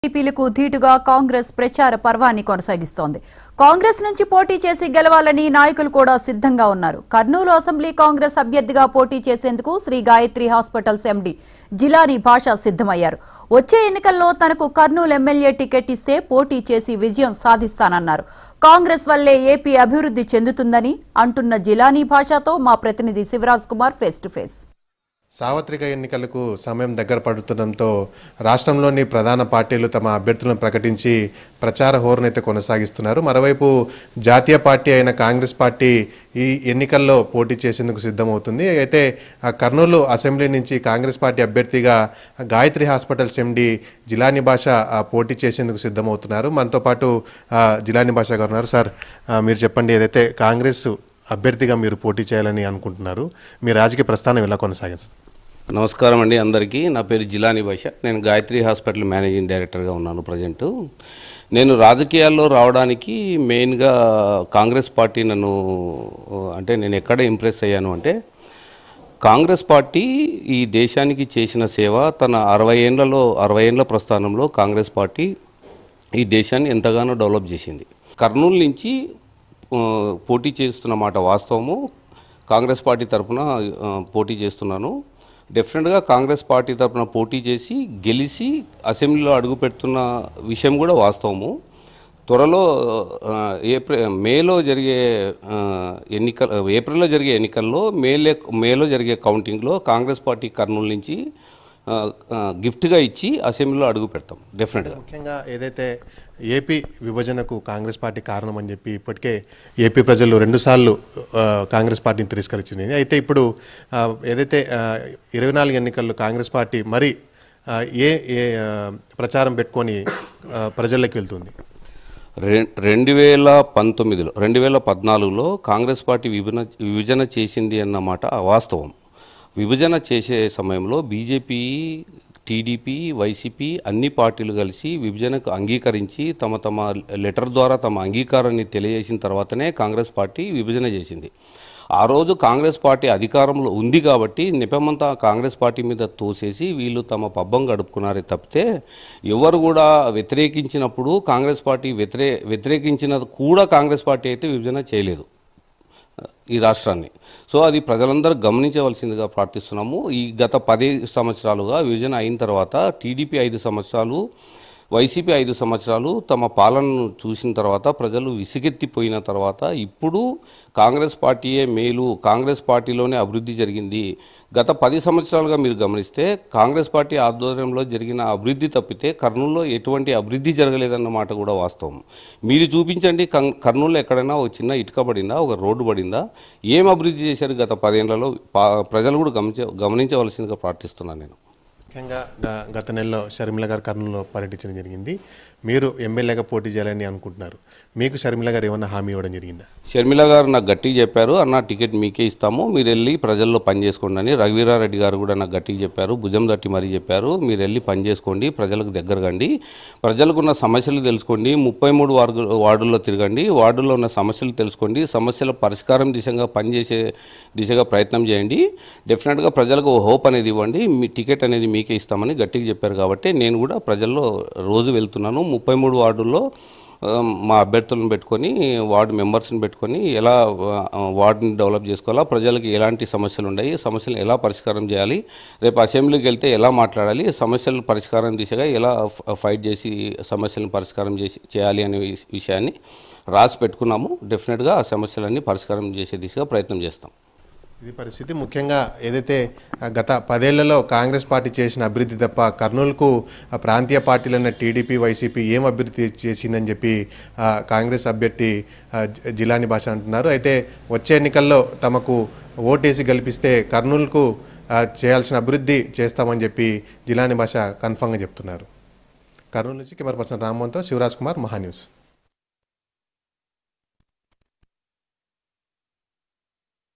టీపీలకు ధీటుగా కాంగ్రెస్ ప్రచార పర్వాన్ని కొనసాగిస్తోంది. కాంగ్రెస్ నుంచి పోటీ చేసి గెలవాలని నాయకులు కూడా సిద్ధంగా ఉన్నారు. కర్నూలు అసెంబ్లీ కాంగ్రెస్ అభ్యర్థిగా పోటీ చేసేందుకు శ్రీ గాయత్రి హాస్పిటల్స్ ఎండీ జిలానీ భాష సిద్ధమయ్యారు. వచ్చే ఎన్నికల్లో తనకు కర్నూలు ఎమ్మెల్యే టికెట్ ఇస్తే పోటీ చేసి విజయం సాధిస్తానన్నారు. కాంగ్రెస్ వల్లే ఏపీ అభివృద్ధి చెందుతుందని అంటున్న జిలానీ భాషతో మా ప్రతినిధి Sivaraj Kumar face to face. సార్వత్రిక ఎన్నికలకు సమయం దగ్గర పడుతుండటంతో రాష్ట్రంలోని ప్రధాన పార్టీలు తమ అభ్యర్థులను ప్రకటించి ప్రచార హోరునైతే కొనసాగిస్తున్నారు. మరోవైపు జాతీయ పార్టీ అయిన కాంగ్రెస్ పార్టీ ఈ ఎన్నికల్లో పోటీ చేసేందుకు సిద్ధమవుతుంది. అయితే కర్నూలు అసెంబ్లీ నుంచి కాంగ్రెస్ పార్టీ అభ్యర్థిగా గాయత్రి హాస్పిటల్స్ ఎండీ జిలానీ భాష పోటీ చేసేందుకు సిద్ధమవుతున్నారు. మనతో పాటు జిలానీ భాష గారు ఉన్నారు. సార్, మీరు చెప్పండి, ఏదైతే కాంగ్రెస్ అభ్యర్థిగా మీరు పోటీ చేయాలని అనుకుంటున్నారు, మీ రాజకీయ ప్రస్థానం ఎలా కొనసాగిస్తుంది? నమస్కారం అండి అందరికీ. నా పేరు జిలానీ భాష. నేను గాయత్రి హాస్పిటల్ మేనేజింగ్ డైరెక్టర్గా ఉన్నాను ప్రజెంటు. నేను రాజకీయాల్లో రావడానికి మెయిన్గా కాంగ్రెస్ పార్టీ నేను ఎక్కడ ఇంప్రెస్ అయ్యాను అంటే, కాంగ్రెస్ పార్టీ ఈ దేశానికి చేసిన సేవ తన 60 ఏళ్ల ప్రస్థానంలో కాంగ్రెస్ పార్టీ ఈ దేశాన్ని ఎంతగానో డెవలప్ చేసింది. కర్నూలు నుంచి పోటీ చేస్తున్న మాట వాస్తవము. కాంగ్రెస్ పార్టీ తరఫున పోటీ చేస్తున్నాను. డెఫినెట్గా కాంగ్రెస్ పార్టీ తరఫున పోటీ చేసి గెలిచి అసెంబ్లీలో అడుగుపెడుతున్న విషయం కూడా వాస్తవము. త్వరలో ఏప్రిల్లో జరిగే ఎన్నికల్లో మేలో జరిగే కౌంటింగ్లో కాంగ్రెస్ పార్టీ కర్నూలు నుంచి గిఫ్ట్గా ఇచ్చి అసెంబ్లీలో అడుగు పెడతాం డెఫినెట్గా. ముఖ్యంగా ఏదైతే ఏపీ విభజనకు కాంగ్రెస్ పార్టీ కారణం అని చెప్పి ఇప్పటికే ఏపీ ప్రజలు 2 సార్లు కాంగ్రెస్ పార్టీని తిరస్కరించింది. అయితే ఇప్పుడు ఏదైతే 24 ఎన్నికల్లో కాంగ్రెస్ పార్టీ మరి ఏ ప్రచారం పెట్టుకొని ప్రజల్లోకి వెళ్తుంది? 2014లో కాంగ్రెస్ పార్టీ విభజన చేసింది అన్నమాట వాస్తవం. విభజన చేసే సమయంలో బీజేపీ, టీడీపీ, వైసీపీ అన్ని పార్టీలు కలిసి విభజనకు అంగీకరించి తమ లెటర్ ద్వారా తమ అంగీకారాన్ని తెలియజేసిన తర్వాతనే కాంగ్రెస్ పార్టీ విభజన చేసింది. ఆ రోజు కాంగ్రెస్ పార్టీ అధికారంలో ఉంది కాబట్టి నెపమంతా కాంగ్రెస్ పార్టీ మీద తోసేసి వీళ్ళు తమ పబ్బం గడుపుకున్నారే తప్పితే ఎవరు కూడా వ్యతిరేకించినప్పుడు కాంగ్రెస్ పార్టీ వ్యతిరేకించినది కూడా కాంగ్రెస్ పార్టీ అయితే విభజన చేయలేదు ఈ రాష్ట్రాన్ని. సో అది ప్రజలందరూ గమనించవలసిందిగా ప్రార్థిస్తున్నాము. ఈ గత 10 సంవత్సరాలుగా విభజన అయిన తర్వాత టీడీపీ 5 సంవత్సరాలు, వైసీపీ 5 సంవత్సరాలు తమ పాలనను చూసిన తర్వాత ప్రజలు విసిగెత్తిపోయిన తర్వాత ఇప్పుడు కాంగ్రెస్ పార్టీయే మేలు, కాంగ్రెస్ పార్టీలోనే అభివృద్ధి జరిగింది. గత 10 సంవత్సరాలుగా మీరు గమనిస్తే కాంగ్రెస్ పార్టీ ఆధ్వర్యంలో జరిగిన అభివృద్ధి తప్పితే కర్నూలులో ఎటువంటి అభివృద్ధి జరగలేదన్నమాట కూడా వాస్తవం. మీరు చూపించండి, కర్నూలులో ఎక్కడైనా ఒక చిన్న ఇటుక పడిందా, ఒక రోడ్డు పడిందా? ఏం అభివృద్ధి చేశారు గత 10 ఏళ్లలో? ప్రజలు కూడా గమనించవలసిందిగా ప్రార్థిస్తున్నాను నేను. ముఖ్యంగా గత నెలలో షర్మిల గారు కర్నూలులో పర్యటించడం జరిగింది. మీరు ఎమ్మెల్యేగా పోటీ చేయాలని అనుకుంటున్నారు. మీకు షర్మిల గారు ఏమన్నా హామీ ఇవ్వడం జరిగిందా? షర్మిల గారు నాకు గట్టిగా చెప్పారు, అన్న టికెట్ మీకే ఇస్తాము, మీరు వెళ్ళి ప్రజల్లో పని చేసుకోండి అని. రఘువీరారెడ్డి గారు కూడా నాకు గట్టిగా చెప్పారు, భుజం తట్టి మరీ చెప్పారు, మీరు వెళ్ళి పని చేసుకోండి, ప్రజలకు దగ్గరగండి, ప్రజలకున్న సమస్యలు తెలుసుకోండి, 33 వార్డుల్లో తిరగండి, వార్డుల్లో ఉన్న సమస్యలు తెలుసుకోండి, సమస్యల పరిష్కారం దిశగా ప్రయత్నం చేయండి, డెఫినెట్గా ప్రజలకు హోప్ అనేది ఇవ్వండి, మీ టికెట్ అనేది మీకే ఇస్తామని గట్టిగా చెప్పారు. కాబట్టి నేను కూడా ప్రజల్లో రోజు వెళ్తున్నాను. 33 వార్డుల్లో మా అభ్యర్థులను పెట్టుకొని, వార్డు మెంబర్స్ని పెట్టుకొని ఎలా వార్డుని డెవలప్ చేసుకోవాలా, ప్రజలకు ఎలాంటి సమస్యలు ఉన్నాయి, సమస్యలు ఎలా పరిష్కారం చేయాలి, రేపు అసెంబ్లీకి వెళ్తే ఎలా మాట్లాడాలి, సమస్యల పరిష్కారం దిశగా ఎలా ఫైట్ చేసి సమస్యలను పరిష్కారం చేయాలి అనే విషయాన్ని రాసి పెట్టుకున్నాము. డెఫినెట్గా ఆ సమస్యలన్నీ పరిష్కారం చేసే దిశగా ప్రయత్నం చేస్తాం. ఇది పరిస్థితి. ముఖ్యంగా ఏదైతే గత 10 ఏళ్లలో కాంగ్రెస్ పార్టీ చేసిన అభివృద్ధి తప్ప కర్నూలుకు ప్రాంతీయ పార్టీలైన టీడీపీ, వైసీపీ ఏం అభివృద్ధి చేసిందని చెప్పి కాంగ్రెస్ అభ్యర్థి జిలానీ భాష అంటున్నారు. అయితే వచ్చే ఎన్నికల్లో తమకు ఓటేసి గెలిపిస్తే కర్నూలుకు చేయాల్సిన అభివృద్ధి చేస్తామని చెప్పి జిలానీ భాష కన్ఫర్మ్గా చెప్తున్నారు. కర్నూలు నుంచి కెమెరా పర్సన్ రామ్మోహన్తో శివరాజ్ కుమార్, మహాన్యూస్.